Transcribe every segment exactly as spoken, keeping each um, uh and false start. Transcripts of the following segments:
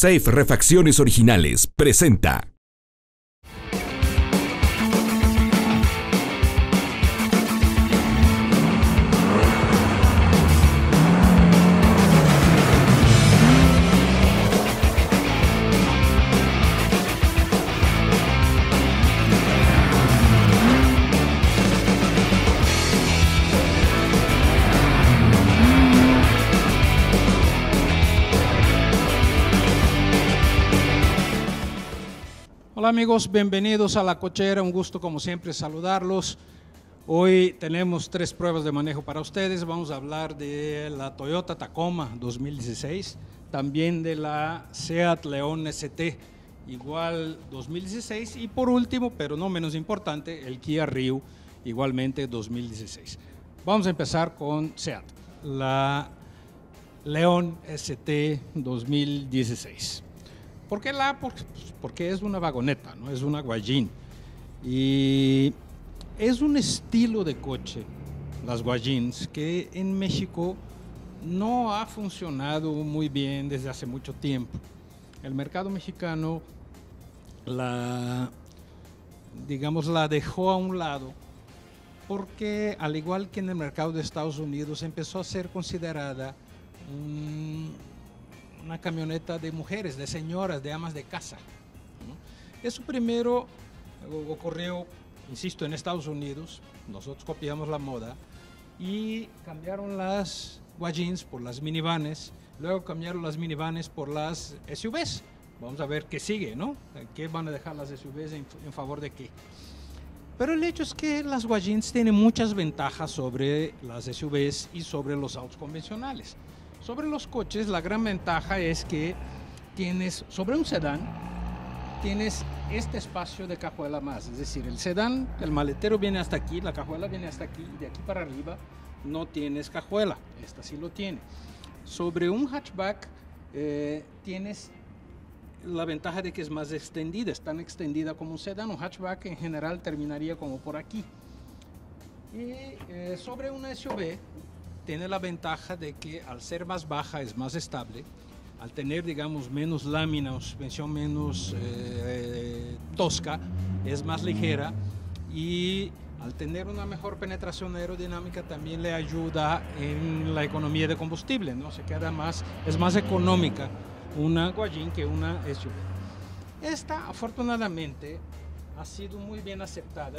Safe Refacciones Originales presenta. Hola amigos, bienvenidos a La Cochera, un gusto como siempre saludarlos. Hoy tenemos tres pruebas de manejo para ustedes. Vamos a hablar de la Toyota Tacoma dos mil dieciséis, también de la Seat León S T, igual dos mil dieciséis, y por último, pero no menos importante, el Kia Rio, igualmente dos mil dieciséis. Vamos a empezar con Seat, la León S T dos mil dieciséis. ¿Por qué la? Porque es una vagoneta, ¿no? Es una guayín. Y es un estilo de coche, las guayins, que en México no ha funcionado muy bien desde hace mucho tiempo. El mercado mexicano la, digamos, la dejó a un lado porque, al igual que en el mercado de Estados Unidos, empezó a ser considerada un una camioneta de mujeres, de señoras, de amas de casa, ¿no? Eso primero ocurrió, insisto, en Estados Unidos. Nosotros copiamos la moda y cambiaron las guayins por las minivanes, luego cambiaron las minivanes por las S U Vs. Vamos a ver qué sigue, ¿no? ¿Qué van a dejar las S U Vs en, en favor de qué? Pero el hecho es que las guayins tienen muchas ventajas sobre las S U Vs y sobre los autos convencionales. Sobre los coches, la gran ventaja es que tienes, sobre un sedán, tienes este espacio de cajuela más. Es decir, el sedán, el maletero viene hasta aquí, la cajuela viene hasta aquí, y de aquí para arriba no tienes cajuela. Esta sí lo tiene. Sobre un hatchback, eh, tienes la ventaja de que es más extendida, es tan extendida como un sedán. Un hatchback en general terminaría como por aquí. Y eh, sobre una S U V, tiene la ventaja de que al ser más baja es más estable, al tener, digamos, menos lámina o suspensión menos eh, tosca, es más ligera, y al tener una mejor penetración aerodinámica también le ayuda en la economía de combustible, ¿no? Se queda más, es más económica una guayín que una S U V. Esta, afortunadamente, ha sido muy bien aceptada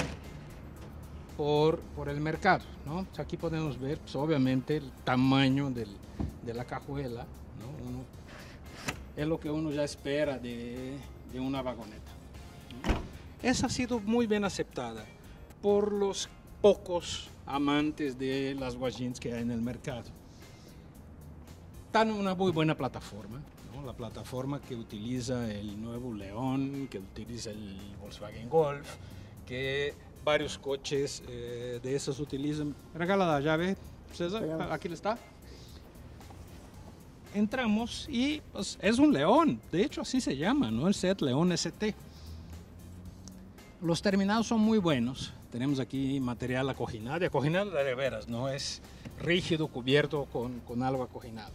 Por, por el mercado, ¿no? Aquí podemos ver, pues, obviamente, el tamaño del, de la cajuela, ¿no? Uno, es lo que uno ya espera de, de una vagoneta, ¿no? Esa ha sido muy bien aceptada por los pocos amantes de las guayins que hay en el mercado. Está en una muy buena plataforma, ¿no? La plataforma que utiliza el nuevo León, que utiliza el Volkswagen Golf, que varios coches eh, de esos utilizan. Regala la llave, César, aquí está. Entramos y pues, es un León, de hecho así se llama, ¿no? El Seat León S T. Los terminados son muy buenos. Tenemos aquí material acoginado, y acoginado de veras, no es rígido, cubierto con, con algo acoginado.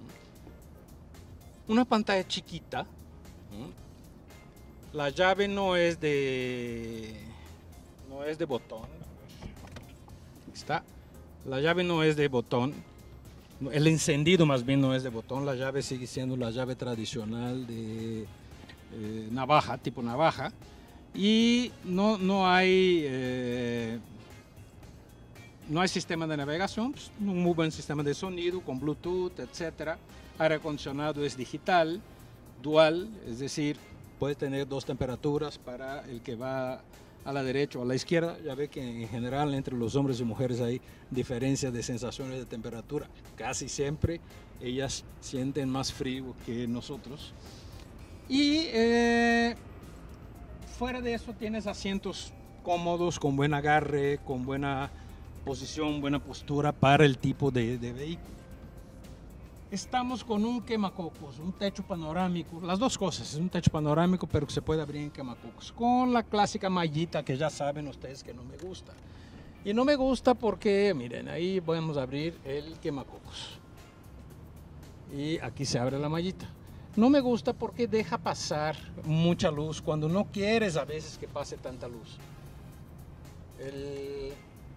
Una pantalla chiquita, ¿no? La llave no es de no es de botón. Está. La llave no es de botón. El encendido más bien no es de botón. La llave sigue siendo la llave tradicional de eh, navaja, tipo navaja. Y no, no hay eh, no hay sistema de navegación, pues, un muy buen sistema de sonido con Bluetooth, etcétera. Aire acondicionado es digital, dual, es decir, puede tener dos temperaturas para el que va a la derecha o a la izquierda. Ya ve que en general entre los hombres y mujeres hay diferencias de sensaciones de temperatura. Casi siempre ellas sienten más frío que nosotros. Y eh, fuera de eso tienes asientos cómodos, con buen agarre, con buena posición, buena postura para el tipo de, de vehículo. Estamos con un quemacocos, un techo panorámico, las dos cosas, es un techo panorámico pero que se puede abrir en quemacocos, con la clásica mallita que ya saben ustedes que no me gusta. Y no me gusta porque, miren, ahí vamos a abrir el quemacocos. Y aquí se abre la mallita. No me gusta porque deja pasar mucha luz cuando no quieres a veces que pase tanta luz. El...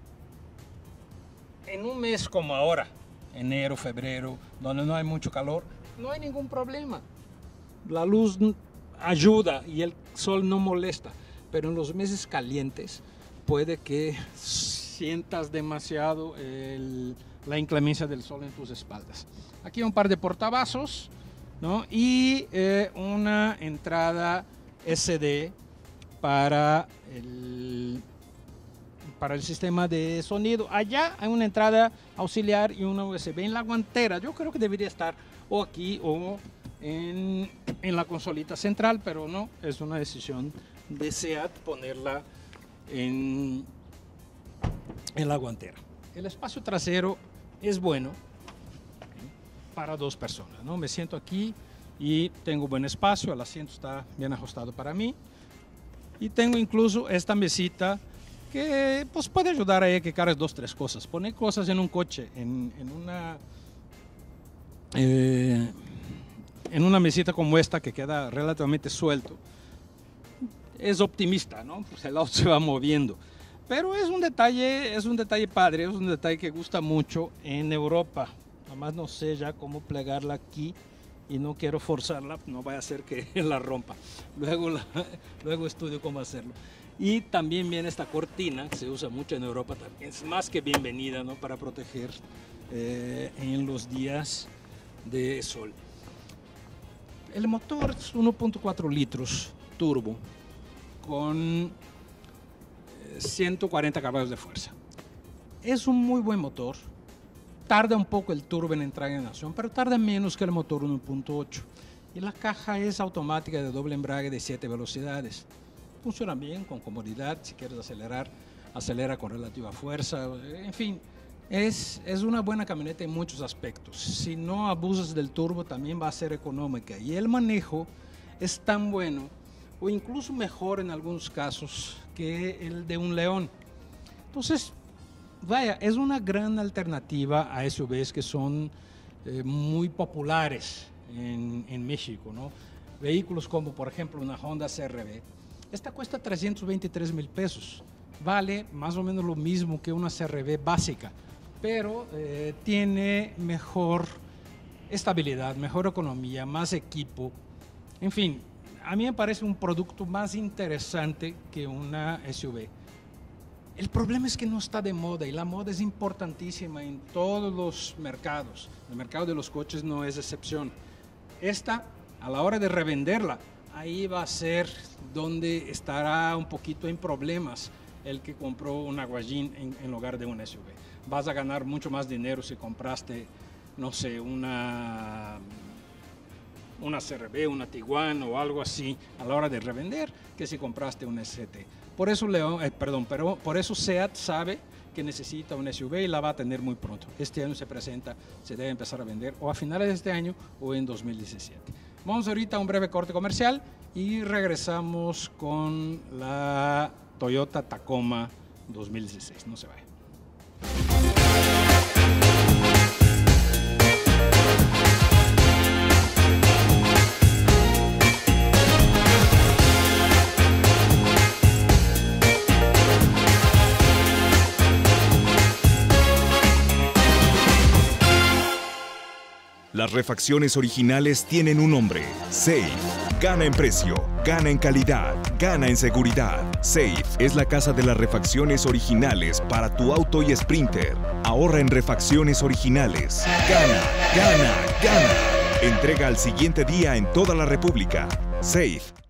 En un mes como ahora, enero, febrero, donde no hay mucho calor, no hay ningún problema. La luz ayuda y el sol no molesta, pero en los meses calientes puede que sientas demasiado el, la inclemencia del sol en tus espaldas. Aquí un par de portavasos, ¿no? Y eh, una entrada S D para el, para el sistema de sonido. Allá hay una entrada auxiliar y una U S B en la guantera. Yo creo que debería estar o aquí o en, en la consolita central, pero no, es una decisión de SEAT ponerla en, en la guantera. El espacio trasero es bueno para dos personas, ¿no? Me siento aquí y tengo buen espacio, el asiento está bien ajustado para mí y tengo incluso esta mesita que pues, puede ayudar a que cargues dos, tres cosas. Poner cosas en un coche, en, en, una, eh, en una mesita como esta que queda relativamente suelto, es optimista, ¿no? Pues el auto se va moviendo. Pero es un detalle, es un detalle padre, es un detalle que gusta mucho en Europa. Además no sé ya cómo plegarla aquí y no quiero forzarla, no vaya a ser que la rompa. Luego, la, luego estudio cómo hacerlo. Y también viene esta cortina, que se usa mucho en Europa también, es más que bienvenida, ¿no? Para proteger eh, en los días de sol. El motor es uno punto cuatro litros turbo con ciento cuarenta caballos de fuerza. Es un muy buen motor. Tarda un poco el turbo en entrar en acción, pero tarda menos que el motor uno punto ocho. Y la caja es automática de doble embrague de siete velocidades. Funciona bien, con comodidad. Si quieres acelerar, acelera con relativa fuerza. En fin, es, es una buena camioneta en muchos aspectos. Si no abusas del turbo, también va a ser económica. Y el manejo es tan bueno, o incluso mejor en algunos casos, que el de un León. Entonces, vaya, es una gran alternativa a S U Vs que son eh, muy populares en, en México, ¿no? Vehículos como, por ejemplo, una Honda C R V. Esta cuesta trescientos veintitrés mil pesos. Vale más o menos lo mismo que una C R V básica, pero eh, tiene mejor estabilidad, mejor economía, más equipo. En fin, a mí me parece un producto más interesante que una S U V. El problema es que no está de moda y la moda es importantísima en todos los mercados. El mercado de los coches no es excepción. Esta, a la hora de revenderla, ahí va a ser donde estará un poquito en problemas el que compró una Guayín en, en lugar de una S U V. Vas a ganar mucho más dinero si compraste, no sé, una, una C R V, una Tiguan o algo así a la hora de revender que si compraste una S T. Por eso, León, eh, perdón, pero por eso SEAT sabe que necesita una S U V y la va a tener muy pronto. Este año se presenta, se debe empezar a vender o a finales de este año o en dos mil diecisiete. Vamos ahorita a un breve corte comercial y regresamos con la Toyota Tacoma dos mil dieciséis. No se vaya. Las refacciones originales tienen un nombre: Safe. Gana en precio, gana en calidad, gana en seguridad. Safe es la casa de las refacciones originales para tu auto y Sprinter. Ahorra en refacciones originales. Gana, gana, gana. Entrega al siguiente día en toda la República. Safe.